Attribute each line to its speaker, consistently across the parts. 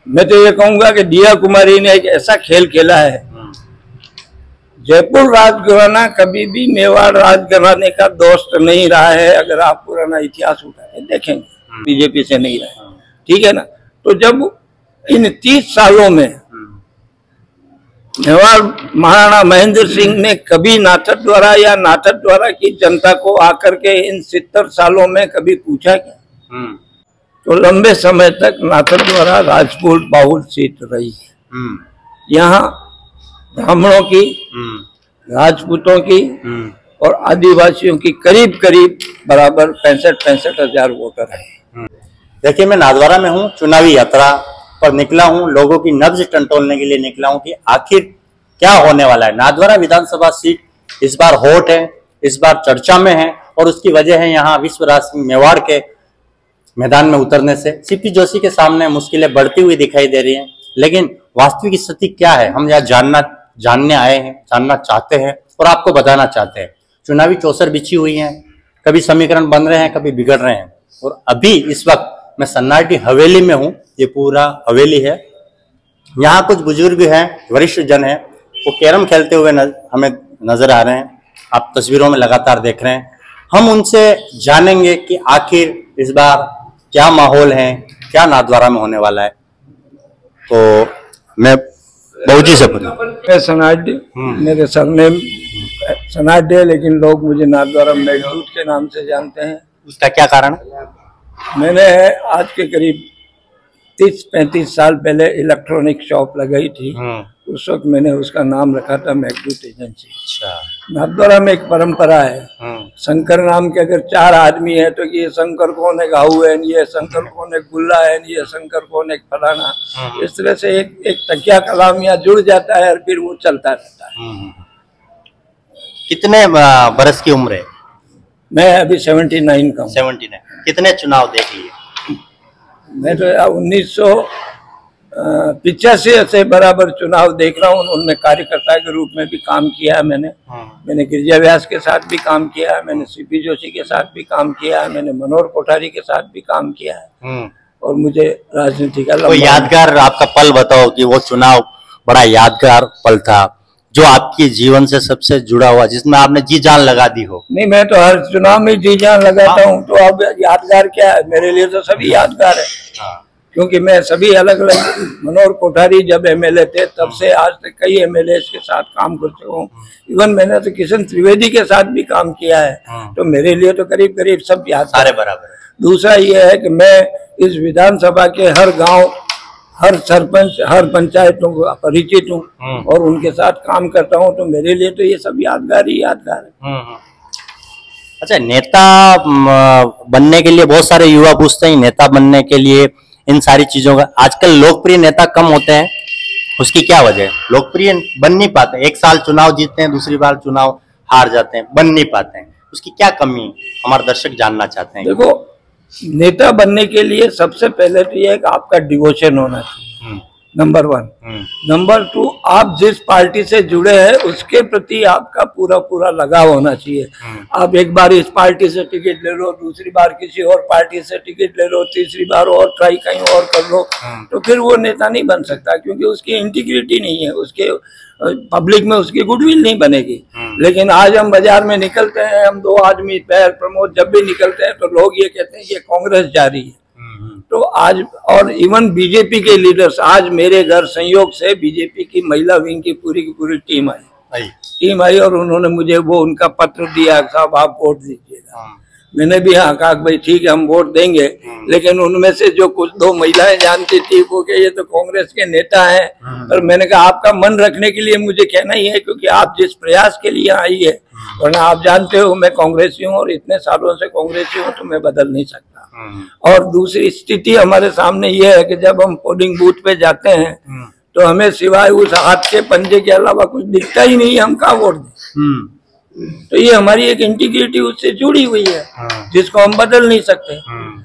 Speaker 1: मैं तो ये कहूंगा कि दिया कुमारी ने एक ऐसा खेल खेला है। जयपुर राजघराना कभी भी मेवाड़ राजघराने का दोस्त नहीं रहा है। अगर आप पुराना इतिहास उठाए देखेंगे बीजेपी से नहीं रहा, ठीक है ना। तो जब इन 30 सालों में मेवाड़ महाराणा महेंद्र सिंह ने कभी नाथद्वारा या नाथद्वारा की जनता को आकर के इन 70 सालों में कभी पूछा क्या? तो लंबे समय तक नाथद्वारा राजपूत बाहुल सीट रही है। यहाँ ब्राह्मणों की, राजपूतों की और आदिवासियों की करीब करीब बराबर 65 हजार वोटर है।
Speaker 2: देखिए, मैं नाथद्वारा में हूँ, चुनावी यात्रा पर निकला हूँ, लोगों की नब्ज टंटोलने के लिए निकला हूँ कि आखिर क्या होने वाला है। नाथद्वारा विधानसभा सीट इस बार हॉट है, इस बार चर्चा में है और उसकी वजह है यहाँ विश्वराज सिंह मेवाड़ के मैदान में उतरने से सीपी जोशी के सामने मुश्किलें बढ़ती हुई दिखाई दे रही हैं। लेकिन वास्तविक स्थिति क्या है, हम यहाँ जानने आए हैं, जानना चाहते हैं और आपको बताना चाहते हैं। चुनावी चौसर बिछी हुई है, कभी समीकरण बन रहे हैं, कभी बिगड़ रहे हैं। और अभी इस वक्त मैं सन्नाटी हवेली में हूँ, ये पूरा हवेली है। यहाँ कुछ बुजुर्ग हैं, वरिष्ठ जन हैं, वो कैरम खेलते हुए हमें नजर आ रहे हैं, आप तस्वीरों में लगातार देख रहे हैं। हम उनसे जानेंगे कि आखिर इस बार क्या माहौल है, क्या नाथद्वारा में होने वाला है। तो मैं बहुजी से
Speaker 1: मैं सनाड्डे, मेरे सरनेम सनाड्डे है, लेकिन लोग मुझे नाथद्वारा मेघदूत के नाम से जानते हैं।
Speaker 2: उसका क्या कारण है?
Speaker 1: मैंने आज के करीब 30-35 साल पहले इलेक्ट्रॉनिक शॉप लगाई थी। उस वक्त मैंने उसका नाम रखा था मेघदूत एजेंसी।
Speaker 2: अच्छा।
Speaker 1: नाथद्वारा में एक परंपरा है, शंकर नाम के अगर 4 आदमी है तो ये शंकर कौन है गाहू है, ये शंकर कौन है गुल्ला है, ये शंकर कौन है फलाना। इस तरह से एक तकिया कलाम यहाँ जुड़ जाता है और फिर वो चलता रहता है।
Speaker 2: कितने बरस की उम्र है?
Speaker 1: मैं अभी 79 का हूँ।
Speaker 2: 79। कितने चुनाव देख लिए?
Speaker 1: मैं तो 1985 से बराबर चुनाव देख रहा हूँ। उनमें कार्यकर्ता के रूप में भी काम किया है मैंने गिरिजा व्यास के साथ भी काम किया है, मैंने सीपी जोशी के साथ भी काम किया है, मैंने मनोहर कोठारी के साथ भी काम किया है। और मुझे राजनीति का
Speaker 2: कोई यादगार आपका पल बताओ कि वो चुनाव बड़ा यादगार पल था जो आपके जीवन से सबसे जुड़ा हुआ, जिसमें आपने जी जान लगा दी हो।
Speaker 1: नहीं, मैं तो हर चुनाव में जी जान लगाता हूँ। तो अब यादगार क्या है, मेरे लिए तो सभी यादगार है। क्योंकि मैं सभी अलग अलग, मनोहर कोठारी जब एमएलए थे तब से आज तक कई एमएलए के साथ काम कर चुका हूँ। इवन मैंने तो किशन त्रिवेदी के साथ भी काम किया है। तो मेरे लिए तो करीब करीब सब याद
Speaker 2: सारे बराबर है।
Speaker 1: दूसरा ये है कि मैं इस विधानसभा के हर गांव, हर सरपंच, हर पंचायतों को परिचित हूँ और उनके साथ काम करता हूँ। तो मेरे लिए तो ये सब यादगार ही यादगार है।
Speaker 2: अच्छा, नेता बनने के लिए बहुत सारे युवा पूछते हैं, नेता बनने के लिए इन सारी चीजों का, आजकल लोकप्रिय नेता कम होते हैं, उसकी क्या वजह है? लोकप्रिय बन नहीं पाते, एक साल चुनाव जीतते हैं, दूसरी बार चुनाव हार जाते हैं, बन नहीं पाते हैं, उसकी क्या कमी हमारे दर्शक जानना चाहते हैं।
Speaker 1: देखो, नेता बनने के लिए सबसे पहले तो ये कि आपका डिवोशन होना चाहिए, नंबर 1। नंबर 2, आप जिस पार्टी से जुड़े हैं उसके प्रति आपका पूरा पूरा लगाव होना चाहिए। आप एक बार इस पार्टी से टिकट ले लो, दूसरी बार किसी और पार्टी से टिकट ले लो, तीसरी बार और ट्राई कहीं और कर लो, तो फिर वो नेता नहीं बन सकता, क्योंकि उसकी इंटीग्रिटी नहीं है, उसके पब्लिक में उसकी गुडविल नहीं बनेगी। लेकिन आज हम बाजार में निकलते हैं, हम 2 आदमी पैर प्रमोद जब भी निकलते हैं तो लोग ये कहते हैं ये कांग्रेस जा रही है। तो आज, और इवन बीजेपी के लीडर्स, आज मेरे घर संयोग से बीजेपी की महिला विंग की पूरी टीम आई और उन्होंने मुझे वो उनका पत्र दिया, साहब आप वोट दीजिएगा। मैंने भी हाँ कहा भाई ठीक है हम वोट देंगे। लेकिन उनमें से जो कुछ 2 महिलाएं जानती थी वो कि ये तो कांग्रेस के नेता हैं। और मैंने कहा आपका मन रखने के लिए मुझे कहना ही है, क्योंकि आप जिस प्रयास के लिए आई है, वरना आप जानते हो मैं कांग्रेसी हूँ और इतने सालों से कांग्रेसी हूँ, तो मैं बदल नहीं सकता। और दूसरी स्थिति हमारे सामने ये है कि जब हम पोलिंग बूथ पे जाते हैं तो हमें सिवाय उस हाथ के पंजे के अलावा कुछ दिखता ही नहीं, हम कहाँ वोट दें। तो ये हमारी एक इंटीग्रिटी उससे जुड़ी हुई है जिसको हम बदल नहीं सकते।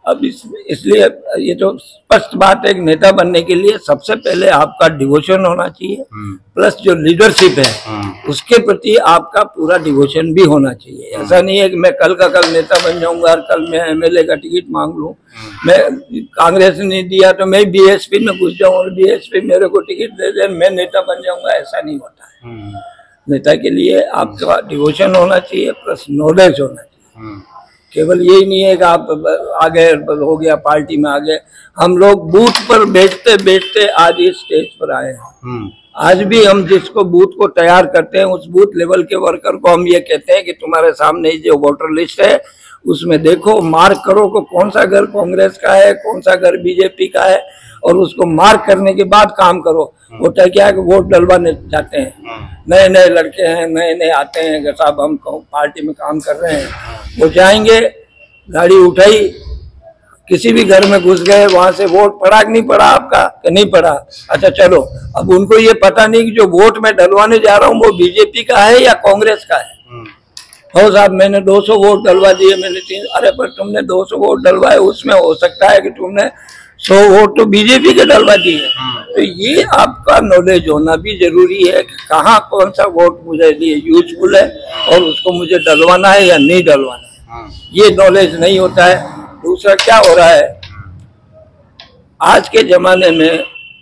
Speaker 1: अब इसलिए ये तो स्पष्ट बात है, एक नेता बनने के लिए सबसे पहले आपका डिवोशन होना चाहिए, प्लस जो लीडरशिप है उसके प्रति आपका पूरा डिवोशन भी होना चाहिए। ऐसा नहीं है कि मैं कल का कल नेता बन जाऊंगा और कल मैं एमएलए का टिकट मांग लूं, मैं कांग्रेस ने दिया तो मैं बीएसपी में घुस जाऊं और बीएसपी मेरे को टिकट दे दे मैं नेता बन जाऊंगा, ऐसा नहीं होता है। नेता के लिए आपका डिवोशन होना चाहिए प्लस नॉलेज होना चाहिए। केवल यही नहीं है कि आप आगे हो गया पार्टी में आ गए। हम लोग बूथ पर बैठते बैठते आज इस स्टेज पर आए हैं। आज भी हम जिसको बूथ को तैयार करते हैं उस बूथ लेवल के वर्कर को हम ये कहते हैं कि तुम्हारे सामने जो वोटर लिस्ट है उसमें देखो, मार्क करो को कौन सा घर कांग्रेस का है, कौन सा घर बीजेपी का है, और उसको मार्क करने के बाद काम करो। होता क्या है कि वोट डलवाने जाते हैं, नए नए लड़के हैं, नए नए आते हैं कि साहब हम पार्टी में काम कर रहे हैं, वो जाएंगे, गाड़ी उठाई, किसी भी घर में घुस गए, वहां से वोट पड़ा कि नहीं पड़ा आपका, कि नहीं पड़ा, अच्छा चलो। अब उनको ये पता नहीं कि जो वोट मैं डलवाने जा रहा हूँ वो बीजेपी का है या कांग्रेस का है। हो साहब मैंने 200 वोट डलवा दिए, मैंने 3, अरे पर तुमने 200 वोट डलवाए, उसमें हो सकता है कि तुमने 100 वोट तो बीजेपी के डलवा दिए। तो ये आपका नॉलेज होना भी जरूरी है कि कहाँ कौन सा वोट मुझे लिए यूजफुल है और उसको मुझे डलवाना है या नहीं डलवाना है, ये नॉलेज नहीं होता है। दूसरा क्या हो रहा है, आज के जमाने में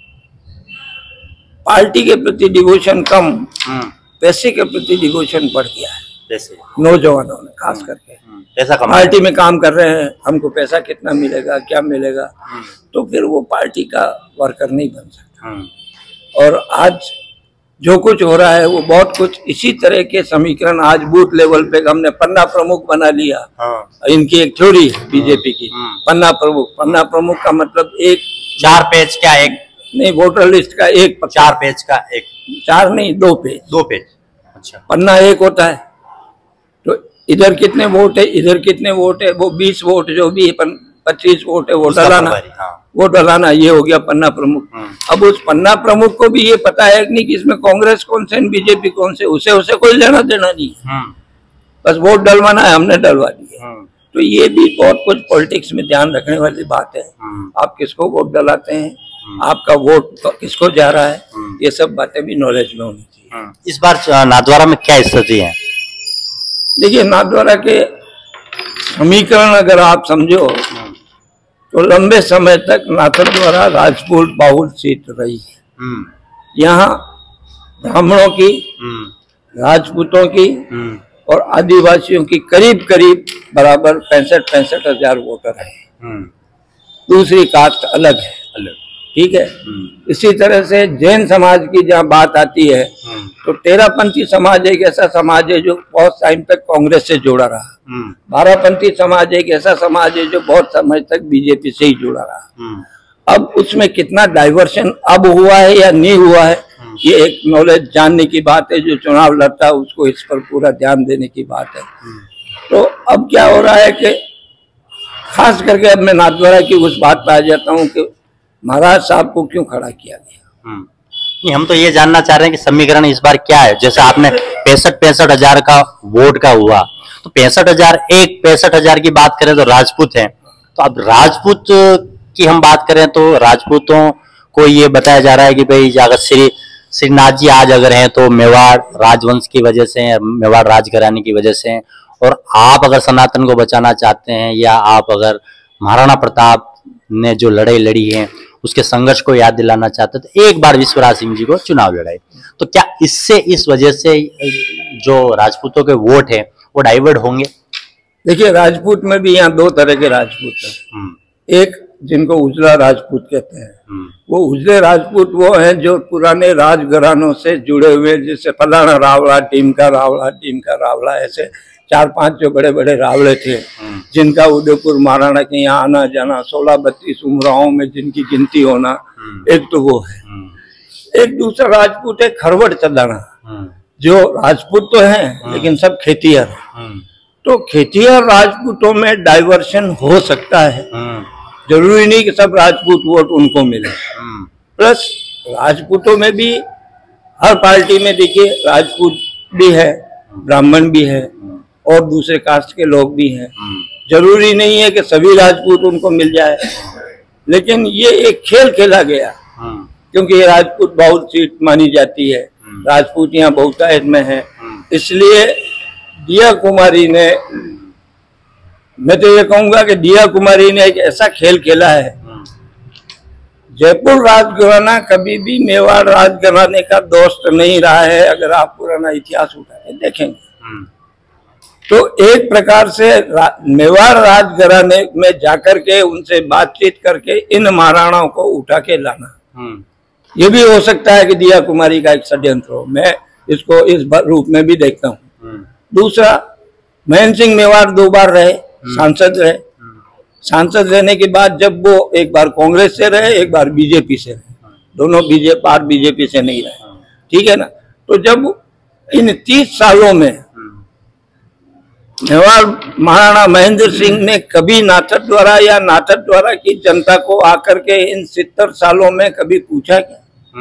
Speaker 1: पार्टी के प्रति डिवोशन कम, पैसे के प्रति डिवोशन बढ़ गया है।
Speaker 2: जैसे
Speaker 1: नौजवानों में खास करके
Speaker 2: पैसा
Speaker 1: पार्टी में काम कर रहे हैं, हमको पैसा कितना मिलेगा, क्या मिलेगा, तो फिर वो पार्टी का वर्कर नहीं बन सकता। और आज जो कुछ हो रहा है वो बहुत कुछ इसी तरह के समीकरण आज बूथ लेवल पे हमने पन्ना प्रमुख बना लिया। इनकी एक थ्योरी है बीजेपी की, पन्ना प्रमुख। पन्ना प्रमुख का मतलब एक
Speaker 2: 4 पेज क्या, एक
Speaker 1: नहीं, वोटर लिस्ट का एक
Speaker 2: 4 पेज का, एक
Speaker 1: 4 नहीं 2 पेज,
Speaker 2: 2 पेज। अच्छा,
Speaker 1: पन्ना एक होता है, तो इधर कितने वोट है, इधर कितने वोट है, वो 20 वोट जो भी 25 वोट है वो डलाना, वो डलाना, ये हो गया पन्ना प्रमुख। अब उस पन्ना प्रमुख को भी ये पता है कि नहीं कि इसमें कांग्रेस कौन से बीजेपी कौन से, उसे कोई लेना देना नहीं है, बस वोट डलवाना है, हमने डलवा दिए। तो ये भी बहुत कुछ पॉलिटिक्स में ध्यान रखने वाली बात है। आप किसको वोट डलाते हैं, आपका वोट किसको जा रहा है, ये सब बातें भी नॉलेज में होनी चाहिए।
Speaker 2: इस बार नाथद्वारा में क्या स्थिति है?
Speaker 1: देखिए, नाथद्वारा के समीकरण अगर आप समझो तो लंबे समय तक नाथद्वारा राजपूत बाहुल सीट रही है। यहाँ ब्राह्मणों की, राजपूतों की और आदिवासियों की करीब करीब बराबर 65 हजार वोटर है। दूसरी कास्ट अलग है, ठीक है। इसी तरह से जैन समाज की जहाँ बात आती है तो तेरापंथी समाज एक ऐसा समाज है जो बहुत टाइम तक कांग्रेस से जुड़ा रहा। बारापंथी समाज एक ऐसा समाज है जो बहुत समय तक बीजेपी से ही जुड़ा रहा। अब उसमें कितना डाइवर्शन अब हुआ है या नहीं हुआ है, ये एक नॉलेज जानने की बात है। जो चुनाव लड़ता है उसको इस पर पूरा ध्यान देने की बात है। तो अब क्या हो रहा है कि खास करके अब मैं नाथद्वारा की उस बात पर आ जाता हूँ कि महाराज साहब को क्यों खड़ा किया गया।
Speaker 2: नहीं, हम तो ये जानना चाह रहे हैं कि समीकरण इस बार क्या है। जैसे आपने 65 हजार का वोट का हुआ, तो 65 हजार की बात करें तो राजपूत हैं। तो अब राजपूत की हम बात करें तो राजपूतों को ये बताया जा रहा है कि भाई अगर श्रीनाथ जी आज अगर हैं तो मेवाड़ राजवंश की वजह से, मेवाड़ राजघराने की वजह से, और आप अगर सनातन को बचाना चाहते हैं या आप अगर महाराणा प्रताप ने जो लड़ाई लड़ी है उसके संघर्ष को याद दिलाना चाहते तो एक बार विश्वराज सिंह जी को चुनाव लड़ाए। तो क्या इससे, इस वजह से जो राजपूतों के वोट है वो डाइवर्ट होंगे?
Speaker 1: देखिए, राजपूत में भी यहाँ 2 तरह के राजपूत हैं। एक जिनको उजला राजपूत कहते हैं, वो उजले राजपूत वो हैं जो पुराने राजघरानों से जुड़े हुए, जैसे फलाना रावला, टीम का रावला, ऐसे 4-5 जो बड़े बड़े रावले थे जिनका उदयपुर महाराणा के यहाँ आना जाना, 16-32 उमरावों में जिनकी गिनती होना, एक तो वो है। एक दूसरा राजपूत है खरवट चदाना, जो राजपूत तो हैं लेकिन सब खेतिहर हैं। तो खेतिहर राजपूतों में डाइवर्शन हो सकता है, जरूरी नहीं कि सब राजपूत वोट उनको मिले। प्लस राजपूतों में भी हर पार्टी में देखिए राजपूत भी है, ब्राह्मण भी है और दूसरे कास्ट के लोग भी हैं। जरूरी नहीं है कि सभी राजपूत उनको मिल जाए, लेकिन ये एक खेल खेला गया क्योंकि ये राजपूत बहुत सीट मानी जाती है, राजपूत यहाँ बहुतायत में है, इसलिए दिया कुमारी ने, मैं तो ये कहूंगा कि दिया कुमारी ने एक ऐसा खेल खेला है। जयपुर राजघराना कभी भी मेवाड़ राजघराने का दोस्त नहीं रहा है, अगर आप पुराना इतिहास उठा के देखेंगे तो एक प्रकार से मेवाड़ राजघराने में जाकर के उनसे बातचीत करके इन महाराणाओं को उठा के लाना, ये भी हो सकता है कि दिया कुमारी का एक षड्यंत्र हो। मैं इसको इस रूप में भी देखता हूँ। दूसरा, महेंद्र सिंह मेवाड़ 2 बार रहे, सांसद रहे, सांसद रहने के बाद जब वो एक बार कांग्रेस से रहे, एक बार बीजेपी से रहे, दोनों बीजेपी से नहीं रहे, ठीक है ना। तो जब इन 30 सालों में मेवाड़ महाराणा महेंद्र सिंह ने कभी नाथद्वारा या नाथद्वारा की जनता को आकर के इन 70 सालों में कभी पूछा क्या?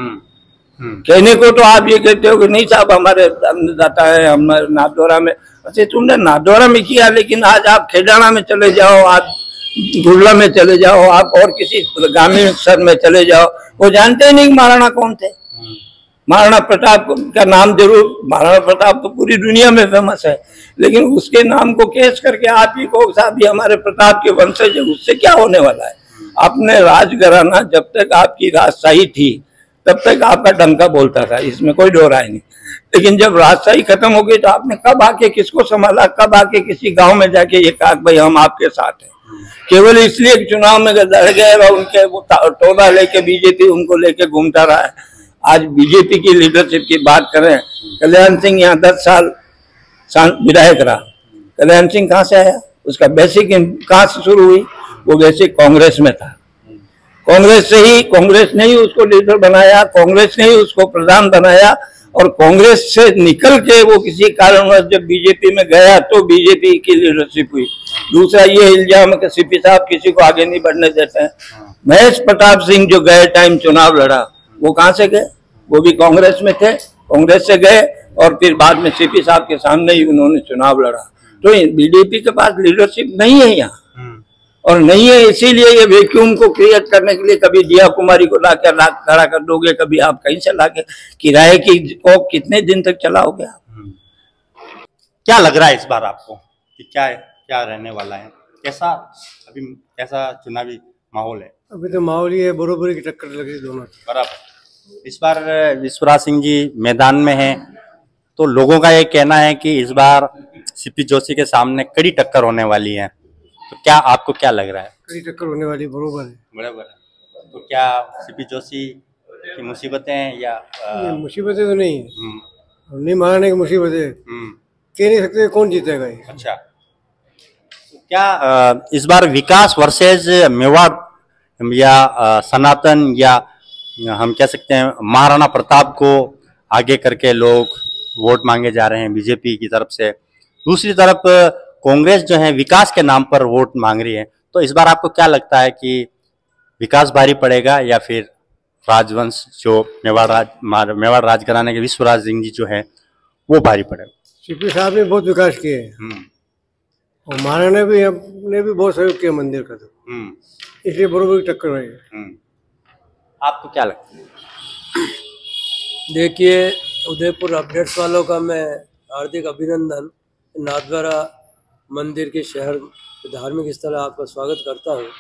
Speaker 1: कहने को तो आप ये कहते हो कि नहीं साहब हमारे अन्नदाता है, हमारे नाथद्वारा में, अच्छा तुमने नाथद्वारा में किया, लेकिन आज आप खेडाना में चले जाओ, आप गुड़ला में चले जाओ, आप और किसी ग्रामीण स्तर में चले जाओ, वो जानते ही नहीं महाराणा कौन थे। महाराणा प्रताप का नाम जरूर, महाराणा प्रताप तो पूरी दुनिया में फेमस है, लेकिन उसके नाम को केस करके आप ही को साहब ये हमारे प्रताप के वंशज है, उससे क्या होने वाला है? आपने राजघराना जब तक आपकी राजशाही थी तब तक आपका डंका बोलता था, इसमें कोई दो राय नहीं, लेकिन जब राजशाही खत्म हो गई तो आपने कब आके किसको संभाला, कब आके किसी गांव में जाके ये कहा भाई हम आपके साथ हैं? केवल इसलिए चुनाव में लड़ गए और उनके वो टोला लेके बीजेपी उनको लेके घूमता रहा है। आज बीजेपी की लीडरशिप की बात करें, कल्याण सिंह यहाँ 10 साल विधायक रहा, कल्याण सिंह कहाँ से आया? उसका बेसिक कहाँ से शुरू हुई? वो बेसिक कांग्रेस में था, कांग्रेस से ही, कांग्रेस ने ही उसको लीडर बनाया, कांग्रेस ने ही उसको प्रधान बनाया, और कांग्रेस से निकल के वो किसी कारणवश जब बीजेपी में गया तो बीजेपी की लीडरशिप हुई। दूसरा ये इल्जाम है कि सीपी साहब किसी को आगे नहीं बढ़ने देते हैं। महेश प्रताप सिंह जो गए टाइम चुनाव लड़ा, वो कहाँ से गए? वो भी कांग्रेस में थे, कांग्रेस से गए और फिर बाद में सीपी साहब के सामने ही उन्होंने चुनाव लड़ा। तो बीजेपी के पास लीडरशिप नहीं है यहाँ, और नहीं है, इसीलिए ये वैक्यूम को क्रिएट करने के लिए कभी दिया कुमारी को ला खड़ा कर दोगे, कभी आप कहीं से ला के किराए की को कितने दिन तक चलाओगे आप?
Speaker 2: क्या लग रहा है इस बार आपको कि क्या रहने वाला है? कैसा चुनावी माहौल है?
Speaker 3: अभी तो माहौल ही है, बरोबरी की टक्कर लगी दोनों
Speaker 2: बराबर। इस बार विश्वराज सिंह जी मैदान में हैं, तो लोगों का ये कहना है कि इस बार सीपी जोशी के सामने कड़ी टक्कर होने वाली है, तो क्या आपको क्या लग रहा है?
Speaker 3: कड़ी टक्कर होने वाली, बरोबर है।
Speaker 2: बराबर है। तो क्या सीपी जोशी की मुसीबतें हैं या
Speaker 3: मुसीबतें तो नहीं है, नहीं मारने की मुसीबतें कह नहीं सकते कौन जीतेगा ये।
Speaker 2: अच्छा, क्या इस बार विकास वर्सेज मेवाड़ या सनातन, या हम कह सकते हैं महाराणा प्रताप को आगे करके लोग वोट मांगे जा रहे हैं बीजेपी की तरफ से, दूसरी तरफ कांग्रेस जो है विकास के नाम पर वोट मांग रही है, तो इस बार आपको क्या लगता है कि विकास भारी पड़ेगा या फिर राजवंश जो मेवाड़ राजघराने के विश्वराज सिंह जी जो है वो भारी पड़ेगा?
Speaker 3: सीपी साहब ने बहुत विकास किए और महाराणा ने भी बहुत सहयोग किया मंदिर का, तो इसलिए बरोबर की टक्कर रहेगी।
Speaker 2: आपको क्या लगता है?
Speaker 4: देखिए, उदयपुर अपडेट्स वालों का मैं हार्दिक अभिनंदन, नाथद्वारा मंदिर के शहर धार्मिक स्थल आपका स्वागत करता हूँ।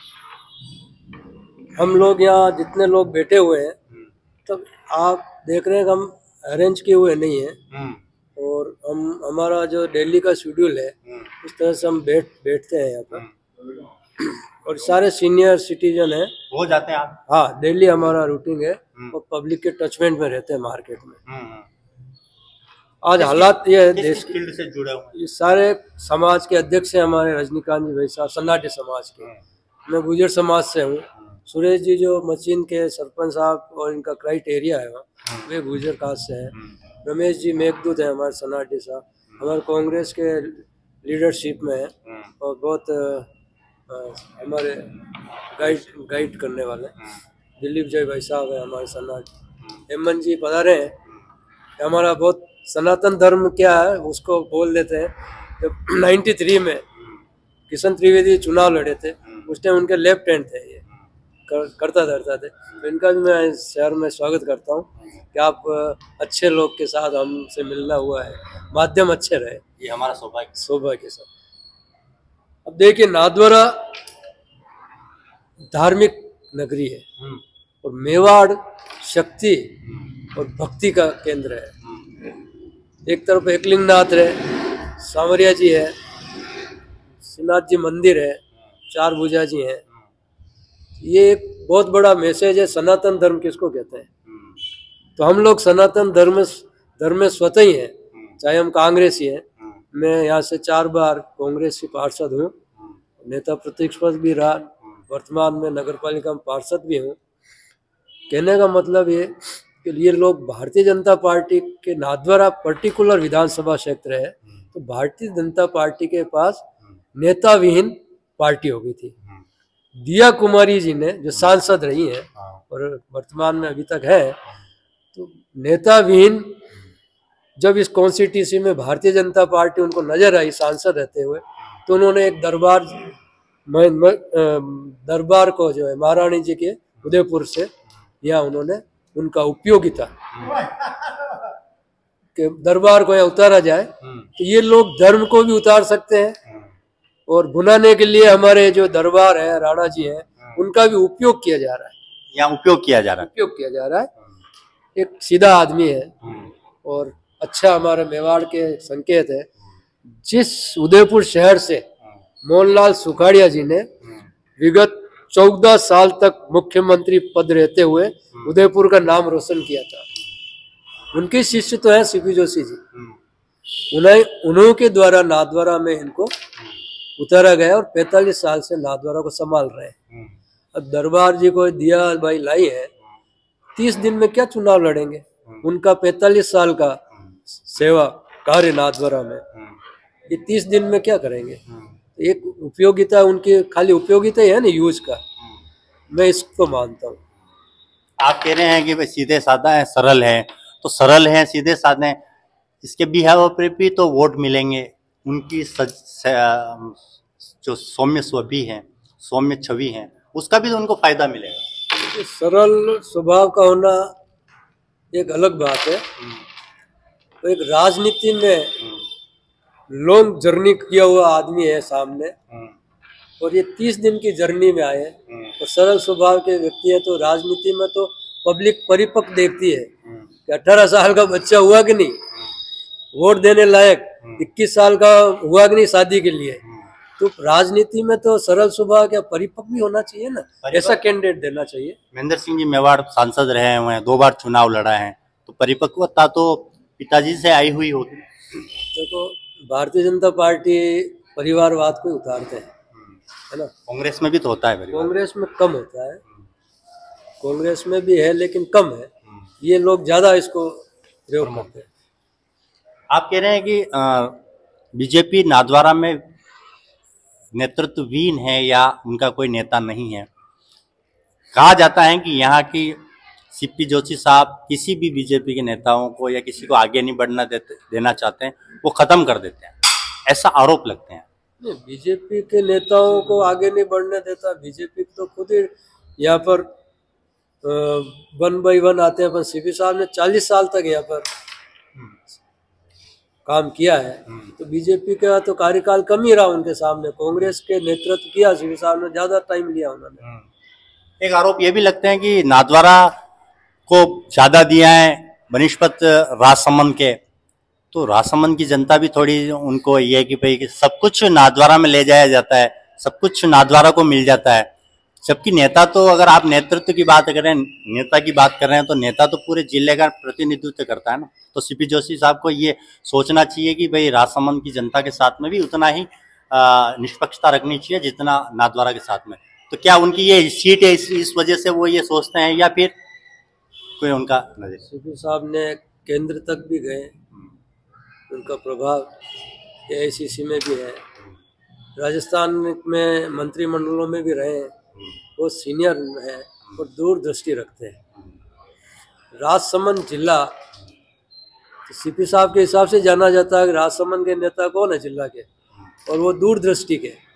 Speaker 4: हम लोग यहाँ जितने लोग बैठे हुए हैं, तब आप देख रहे हैं कि हम अरेंज किए हुए नहीं हैं, और हमारा जो दिल्ली का शेड्यूल है उस तरह से हम बैठते हैं यहाँ पर, और सारे सीनियर सिटीजन हैं
Speaker 2: हो जाते हैं आप?
Speaker 4: हाँ, दिल्ली हमारा रूटीन है और पब्लिक के टचमेंट में रहते हैं मार्केट में। आज हालात ये है, देश
Speaker 2: फील्ड से जुड़े हुए
Speaker 4: ये सारे समाज के अध्यक्ष हैं हमारे रजनीकांत जी भाई साहब, सन्नाटे समाज के। मैं गुजर समाज से हूँ। सुरेश जी जो मशीन के सरपंच साहब और इनका क्राइटेरिया है वे गुजर कास्ट से हैं। रमेश जी मेघदूत है हमारे सन्नाटे साहब, हमारे कांग्रेस के लीडरशिप में है और बहुत हमारे गाइड करने वाले। दिलीप जय भाई साहब है हमारे सन्नाटे। हेमंत जी पधारे हैं। हमारा बहुत सनातन धर्म क्या है उसको बोल देते हैं। जब 93 में किशन त्रिवेदी चुनाव लड़े थे, उस टाइम उनके लेफ्ट हैंड थे, ये करता धरता थे। तो इनका भी मैं इस शहर में स्वागत करता हूँ कि आप अच्छे लोग के साथ हमसे मिलना हुआ है, माध्यम अच्छे रहे,
Speaker 2: ये हमारा
Speaker 4: सौभाग्य के साथ। अब देखिए, नाथद्वारा धार्मिक नगरी है और मेवाड़ शक्ति और भक्ति का केंद्र है। एक तरफ एकलिंगनाथ है, सांवरिया जी है, श्रीनाथ जी मंदिर है, चार भुजा जी हैं। ये एक बहुत बड़ा मैसेज है, सनातन धर्म किसको कहते हैं। तो हम लोग सनातन धर्म में स्वतः ही हैं, चाहे हम कांग्रेसी हैं। मैं यहाँ से 4 बार कांग्रेस की पार्षद हूँ, नेता प्रतिपक्ष पद भी रहा, वर्तमान में नगर पालिका में पार्षद भी हूँ। कहने का मतलब ये कि ये लोग भारतीय जनता पार्टी के नाथद्वारा पर्टिकुलर विधानसभा क्षेत्र है, तो भारतीय जनता पार्टी के पास नेता विहीन पार्टी हो गई थी। दिया कुमारी जी ने जो सांसद रही हैं और वर्तमान में अभी तक है, तो नेता विहीन जब इस कॉन्स्टिट्यूंसी में भारतीय जनता पार्टी उनको नजर आई सांसद रहते हुए, तो उन्होंने एक दरबार को जो है महारानी जी के उदयपुर से, यहाँ उन्होंने उनका उपयोगिता के दरबार को यहाँ उतारा जाए। तो ये लोग धर्म को भी उतार सकते हैं और भुनाने के लिए हमारे जो दरबार है, राणा जी हैं, उनका भी उपयोग किया जा रहा है,
Speaker 2: यहाँ उपयोग किया जा रहा है।
Speaker 4: एक सीधा आदमी है और अच्छा हमारे मेवाड़ के संकेत है। जिस उदयपुर शहर से मोहनलाल सुखाड़िया जी ने विगत 14 साल तक मुख्यमंत्री पद रहते हुए उदयपुर का नाम रोशन किया था, उनके शिष्य तो हैं सीपी जोशी जी, उन्हों के द्वारा नाथद्वारा में इनको उतारा गया और 45 साल से नाथद्वारा को संभाल रहे हैं। अब दरबार जी को दिया भाई लाई है, 30 दिन में क्या चुनाव लड़ेंगे? उनका 45 साल का सेवा कार्य नाथद्वारा में, ये 30 दिन में क्या करेंगे? एक उपयोगिता उनकी खाली उपयोगिता ही है ना, यूज का, मैं इसको मानता हूँ।
Speaker 2: आप कह रहे हैं कि भाई सीधे साधा है, सरल है, तो सरल है, सीधे साधे हैं, इसके बिहाव पर भी तो वोट मिलेंगे। उनकी जो सौम्य स्वभाव है, सौम्य छवि है, उसका भी तो उनको फायदा मिलेगा।
Speaker 4: तो सरल स्वभाव का होना एक अलग बात है। तो एक राजनीति में लॉन्ग जर्नी किया हुआ आदमी है सामने, और ये 30 दिन की जर्नी में आए और सरल स्वभाव के व्यक्ति है, तो राजनीति में तो पब्लिक परिपक्व देखती है कि 18 साल का बच्चा हुआ कि नहीं, वोट देने लायक 21 साल का हुआ कि नहीं शादी के लिए। तो राजनीति में तो सरल स्वभाव क्या परिपक्व भी होना चाहिए ना, ऐसा कैंडिडेट देना चाहिए।
Speaker 2: महेंद्र सिंह जी मेवाड़ सांसद रहे हुए हैं, 2 बार चुनाव लड़ा है, तो परिपक्वता तो पिताजी से आई हुई होगी।
Speaker 4: देखो, भारतीय जनता पार्टी परिवारवाद को उतारते हैं, है ना।
Speaker 2: कांग्रेस में भी तो होता है,
Speaker 4: कांग्रेस में कम होता है, कांग्रेस में भी है लेकिन कम है, ये लोग ज्यादा इसको प्रयोग करते हैं।
Speaker 2: आप कह रहे हैं कि बीजेपी नाथद्वारा में नेतृत्वहीन है या उनका कोई नेता नहीं है। कहा जाता है कि यहाँ की सीपी जोशी साहब किसी भी बीजेपी के नेताओं को या किसी को आगे नहीं बढ़ना देना चाहते हैं, वो खत्म कर देते हैं, ऐसा आरोप लगते हैं।
Speaker 4: नहीं, बीजेपी के नेताओं को आगे नहीं बढ़ने देता, बीजेपी तो खुद ही यहाँ पर 1 बाय 1 आते हैं। पर सीपी साहब ने 40 साल तक यहाँ पर काम किया है, तो बीजेपी का तो कार्यकाल कम ही रहा उनके सामने। कांग्रेस के नेतृत्व किया सीपी साहब ने, ज्यादा टाइम लिया उन्होंने।
Speaker 2: एक आरोप ये भी लगते हैं कि नाथद्वारा को ज्यादा दिया है बनिस्पत राजसमंद के, तो राजसमंद की जनता भी थोड़ी उनको ये है कि भाई कि सब कुछ नाथद्वारा में ले जाया जाता है, सब कुछ नाथद्वारा को मिल जाता है। जबकि नेता तो, अगर आप नेतृत्व की बात करें, नेता की बात कर रहे हैं, तो नेता तो पूरे जिले का प्रतिनिधित्व करता है ना। तो सीपी जोशी साहब को ये सोचना चाहिए कि भाई राजसमंद की जनता के साथ में भी उतना ही निष्पक्षता रखनी चाहिए जितना नाथद्वारा के साथ में। तो क्या उनकी ये सीट है इस वजह से वो ये सोचते हैं, या फिर कोई उनका नजर?
Speaker 4: सीपी साहब ने केंद्र तक भी गए, उनका प्रभाव AICC में भी है, राजस्थान में मंत्रिमंडलों में भी रहे हैं, वो सीनियर है और दूरदृष्टि रखते हैं। राजसमंद जिला तो सीपी साहब के हिसाब से जाना जाता है कि राजसमंद के नेता कौन है जिला के, और वो दूरदृष्टि के।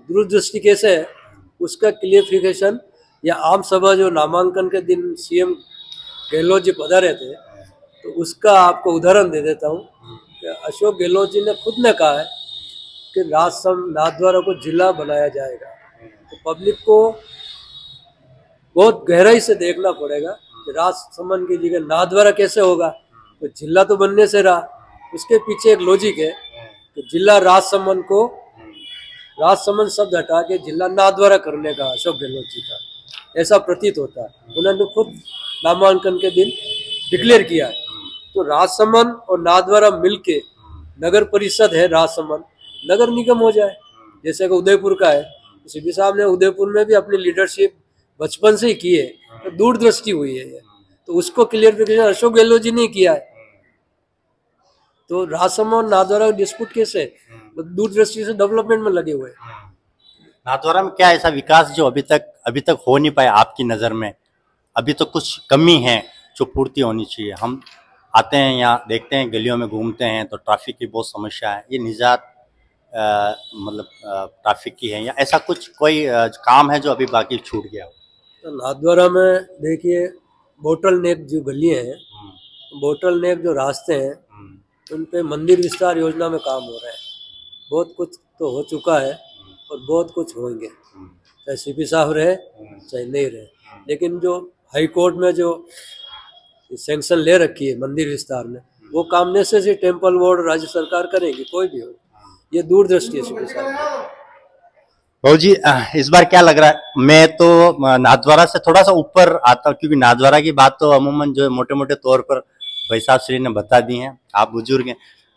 Speaker 4: दूरदृष्टि कैसे है उसका क्लियरिफिकेशन, या आम सभा जो नामांकन के दिन सीएम गहलोत जी पधारे थे, तो उसका आपको उदाहरण दे देता हूँ कि अशोक गहलोत जी ने खुद ने कहा है कि नाथद्वारा को जिला बनाया जाएगा। तो पब्लिक को बहुत गहराई से देखना पड़ेगा कि राजसमंद की जगह नाथद्वारा कैसे होगा। तो जिला तो बनने से रहा, उसके पीछे एक लॉजिक है कि जिला राजसमंद को, राजसमंद शब्द हटा के जिला नाथद्वारा करने का अशोक गहलोत जी का ऐसा प्रतीत होता है। उन्होंने खुद नामांकन के दिन डिक्लेयर किया है। तो राजसमंद और नाथद्वारा मिलके नगर परिषद है राजसमंद, नगर निगम हो जाए, जैसे कि उदयपुर का है। तो सीपी साहब ने उदयपुर में भी अपनी लीडरशिप बचपन से ही की है, तो दूरदृष्टि हुई है ये। तो उसको क्लियरिफिकेशन अशोक गहलोत जी ने किया है। तो राजसमंद और नाथद्वारा डिस्प्यूट कैसे, तो दूरदृष्टि से डेवलपमेंट में लगे हुए।
Speaker 2: नाथद्वारा में क्या ऐसा विकास जो अभी तक हो नहीं पाया आपकी नज़र में? अभी तो कुछ कमी है जो पूर्ति होनी चाहिए। हम आते हैं यहाँ, देखते हैं, गलियों में घूमते हैं तो ट्रैफिक की बहुत समस्या है। ये निजात मतलब ट्रैफिक की है, या ऐसा कुछ कोई काम है जो अभी बाकी छूट गया हो?
Speaker 4: तो नाथद्वारा में देखिए बोटल नेक जो गलियाँ हैं, बोटल नेक जो रास्ते हैं, उन पे मंदिर विस्तार योजना में काम हो रहा है। बहुत कुछ तो हो चुका है और बहुत कुछ होंगे, चाहे सीपी साहब रहे चाहे नहीं रहे। लेकिन जो हाई कोर्ट में जो सैंक्शन ले रखी है मंदिर विस्तार में, वो काम नेसेसरी टेम्पल बोर्ड राज्य सरकार करेगी, कोई भी हो। ये दूरदृष्टि है सीपी साहब।
Speaker 2: बाबू जी, इस बार क्या लग रहा है? मैं तो नाथद्वारा से थोड़ा सा ऊपर आता हूँ, क्योंकि नाथद्वारा की बात तो अमूमन जो मोटे मोटे तौर पर भाई साहब श्री ने बता दी हैं, आप बुजुर्ग हैं।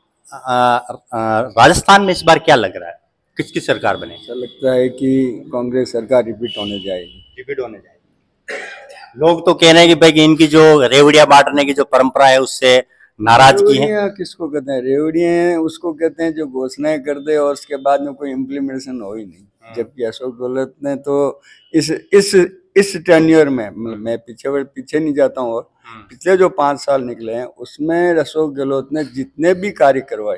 Speaker 2: राजस्थान में इस बार क्या लग रहा है, किसकी सरकार बने?
Speaker 5: ऐसा लगता है कि कांग्रेस सरकार रिपीट होने जाएगी।
Speaker 2: लोग तो कह रहे हैं कि भाई इनकी जो रेवड़िया बांटने की जो परंपरा है उससे नाराजगी है।
Speaker 5: रेवड़ियाँ किसको कहते हैं? रेवड़ियाँ उसको कहते हैं जो घोषणाएं कर दे और उसके बाद में कोई इम्प्लीमेंटेशन हो ही नहीं। जबकि अशोक गहलोत ने तो इस टेन्योर में, मतलब मैं पीछे नहीं जाता हूँ, और पिछले जो 5 साल निकले हैं उसमें अशोक गहलोत ने जितने भी कार्य करवाए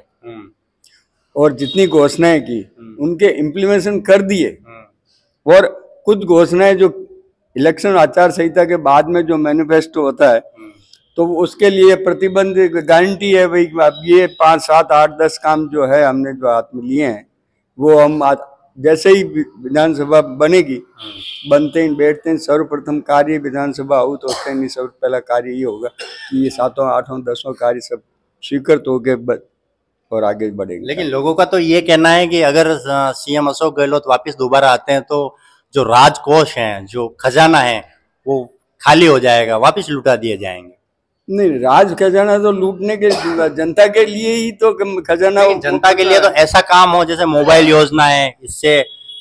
Speaker 5: और जितनी घोषणाएं की उनके इम्प्लीमेंटेशन कर दिए। और कुछ घोषणाएं जो इलेक्शन आचार संहिता के बाद में जो मैनिफेस्टो होता है, तो उसके लिए प्रतिबंध गारंटी है भाई, अब ये 5, 7, 8, 10 काम जो है हमने जो हाथ में लिए हैं, वो हम जैसे ही विधानसभा बनेगी, बनते ही बैठते हैं, सर्वप्रथम कार्य विधानसभा हो तो उसका नहीं, सबसे पहला कार्य ये होगा कि ये 7, 8, 10 कार्य सब स्वीकृत हो गए और आगे बढ़ेंगे।
Speaker 2: लेकिन लोगों का तो ये कहना है कि अगर सीएम अशोक गहलोत वापस दोबारा आते हैं तो जो राजकोष हैं, जो खजाना है, वो खाली हो जाएगा, वापस लुटा दिए जाएंगे।
Speaker 5: नहीं, राज खजाना तो लूटने के जनता के लिए ही तो खजाना,
Speaker 2: जनता के लिए तो ऐसा काम हो जैसे मोबाइल योजना है। इससे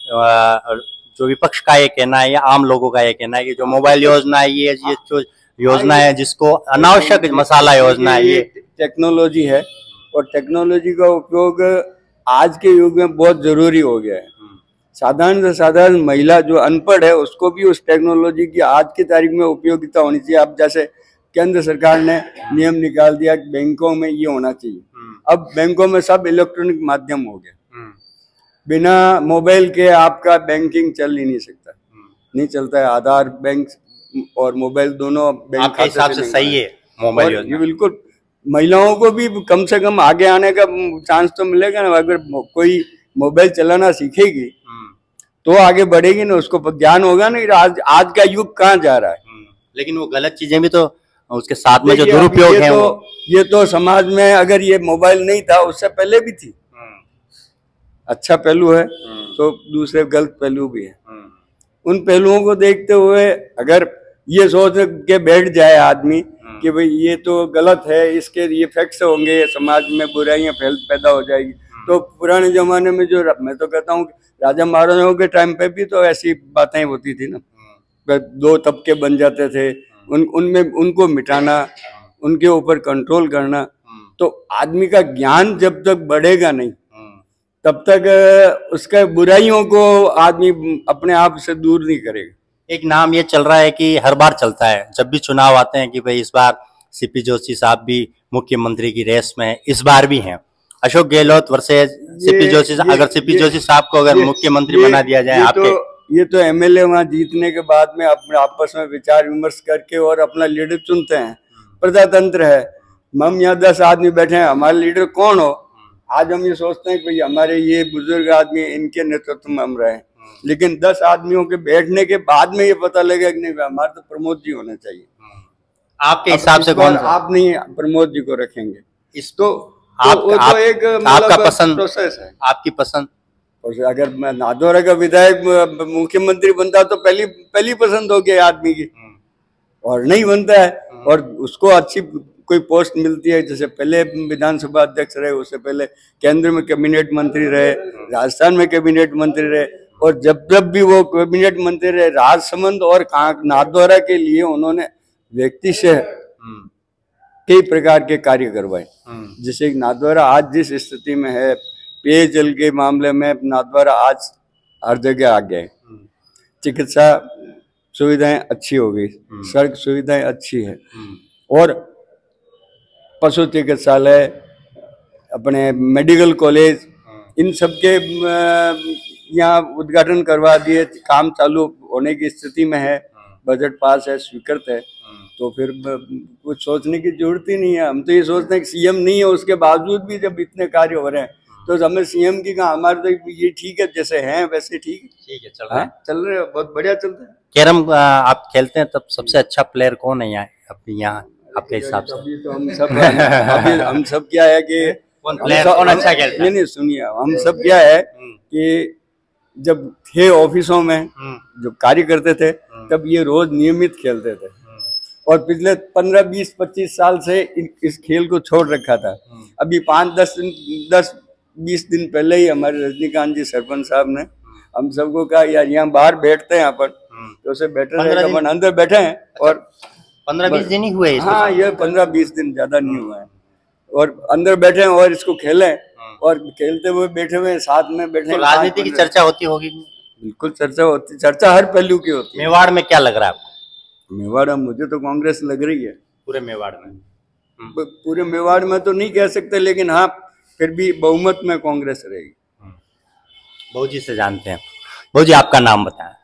Speaker 2: जो विपक्ष का ये कहना है या आम लोगों का ये कहना है कि जो मोबाइल योजना है, ये जो योजना है जिसको अनावश्यक मसाला योजना है, ये
Speaker 5: टेक्नोलॉजी है और टेक्नोलॉजी का उपयोग आज के युग में बहुत जरूरी हो गया है। साधारण से साधारण महिला जो अनपढ़ है उसको भी उस टेक्नोलॉजी की आज की तारीख में उपयोगिता होनी चाहिए। अब जैसे केंद्र सरकार ने नियम निकाल दिया कि बैंकों में ये होना चाहिए, अब बैंकों में सब इलेक्ट्रॉनिक माध्यम हो गया, बिना मोबाइल के आपका बैंकिंग चल ही नहीं सकता, नहीं चलता है। आधार, बैंक और मोबाइल दोनों बैंक
Speaker 2: आपके हिसाब से सही है मोबाइल योजना?
Speaker 5: बिल्कुल, महिलाओं को भी कम से कम आगे आने का चांस तो मिलेगा ना। अगर कोई मोबाइल चलाना सीखेगी तो आगे बढ़ेगी ना, उसको ज्ञान होगा ना आज का युग कहाँ जा रहा है।
Speaker 2: लेकिन वो गलत चीजें भी तो उसके साथ में जो दुरुपयोग है,
Speaker 5: ये तो समाज में अगर ये मोबाइल नहीं था उससे पहले भी थी। अच्छा पहलू है तो दूसरे गलत पहलू भी है। उन पहलुओं को देखते हुए अगर ये सोच के बैठ जाए आदमी कि भाई ये तो गलत है, इसके ये इफेक्ट्स होंगे, समाज में बुराइयां पैदा हो जाएगी, तो पुराने जमाने में जो, मैं तो कहता हूँ राजा महाराजाओं के टाइम पे भी तो ऐसी बातें होती थी ना, 2 तबके बन जाते थे, उनमें उनको मिटाना, उनके ऊपर कंट्रोल करना। तो आदमी का ज्ञान जब तक बढ़ेगा नहीं तब तक उसके बुराइयों को आदमी अपने आप से दूर नहीं करेगा।
Speaker 2: एक नाम ये चल रहा है कि हर बार चलता है जब भी चुनाव आते हैं कि भाई इस बार सीपी जोशी साहब भी मुख्यमंत्री की रेस में इस बार भी हैं, अशोक गहलोत वर्सेस सीपी जोशी, अगर सीपी जोशी साहब को अगर मुख्यमंत्री बना दिया जाए आपके?
Speaker 5: ये तो एमएलए वहाँ जीतने के बाद में अपने आपस में विचार विमर्श करके और अपना लीडर चुनते हैं। प्रजातंत्र है। हम यहाँ 10 आदमी बैठे हैं, हमारे लीडर कौन हो? आज हम ये सोचते हैं कि भाई हमारे ये बुजुर्ग आदमी, इनके नेतृत्व में हम रहे, लेकिन 10 आदमियों के बैठने के बाद में ये पता लगेगा कि नहीं, हमारे तो प्रमोद जी होने चाहिए।
Speaker 2: आपके हिसाब से कौन?
Speaker 5: आप नहीं प्रमोद जी को रखेंगे
Speaker 2: इस तो एक आपका पसंद
Speaker 5: प्रोसेस है,
Speaker 2: आपकी पसंद।
Speaker 5: अगर मैं नादौरा का विधायक मुख्यमंत्री बनता तो पहली पसंद हो गया आदमी की, और नहीं बनता है और उसको अच्छी कोई पोस्ट मिलती है, जैसे पहले विधानसभा अध्यक्ष रहे, उससे पहले केंद्र में कैबिनेट मंत्री रहे, राजस्थान में कैबिनेट मंत्री रहे, और जब भी वो कैबिनेट मंत्री रहे, राजसमंद और नादौरा के लिए उन्होंने व्यक्ति से कई प्रकार के कार्य करवाए, जिससे नादौरा आज जिस स्थिति में है, पेयजल के मामले में नादौरा आज हर जगह आ गया। चिकित्सा सुविधाएं अच्छी हो गई, सड़क सुविधाएं अच्छी है, और पशु चिकित्सालय, अपने मेडिकल कॉलेज, इन सब के यहाँ उद्घाटन करवा दिए, काम चालू होने की स्थिति में है, बजट पास है, स्वीकृत है, तो फिर कुछ सोचने की जरूरत ही नहीं है। हम तो ये सोचते हैं कि सीएम नहीं है, उसके बावजूद भी जब इतने कार्य हो रहे हैं तो हमें सीएम की कहा, हमारे तो ये ठीक है, जैसे हैं वैसे ठीक है, चल रहे बहुत बढ़िया चलते हैं।
Speaker 2: कैरम आप खेलते हैं, तब सबसे अच्छा प्लेयर कौन है यहाँ आपके हिसाब से?
Speaker 5: अभी तो हम सब क्या है कि
Speaker 2: कौन अच्छा खेलता है?
Speaker 5: नहीं सुनिए, हम सब क्या है कि जब थे ऑफिसों में, जब कार्य करते थे, तब ये रोज नियमित खेलते थे, और पिछले 15, 20, 25 साल से इस खेल को छोड़ रखा था। अभी 10, 20 दिन पहले ही हमारे रजनीकांत जी सरपंच साहब ने हम सबको कहा, यार यहाँ बाहर बैठते हैं अपन, तो उसे बैठे रहेगा, अपन अंदर बैठे हैं, और
Speaker 2: 15-20 दिन ही हुए?
Speaker 5: हाँ, ये 15-20 दिन, ज्यादा नहीं हुआ है, और अंदर बैठे हैं और इसको खेलें, और खेलते हुए बैठे हुए साथ में बैठे।
Speaker 2: तो राजनीति की चर्चा होती होगी?
Speaker 5: बिल्कुल चर्चा होती, चर्चा हर पहलू की होती है।
Speaker 2: मेवाड़ में क्या लग रहा है आपको?
Speaker 5: मेवाड़ में मुझे तो कांग्रेस लग रही है।
Speaker 2: पूरे मेवाड़ में?
Speaker 5: पूरे मेवाड़ में तो नहीं कह सकते, लेकिन हाँ फिर भी बहुमत में कांग्रेस रहेगी।
Speaker 2: बहू जी से जानते हैं। बहू जी, आपका नाम बताएं।